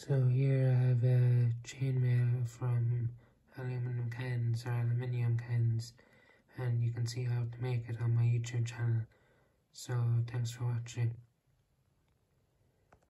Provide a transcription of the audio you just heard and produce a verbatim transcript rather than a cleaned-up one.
So here I have a chainmail from aluminum cans or aluminium cans, and you can see how to make it on my YouTube channel. So thanks for watching.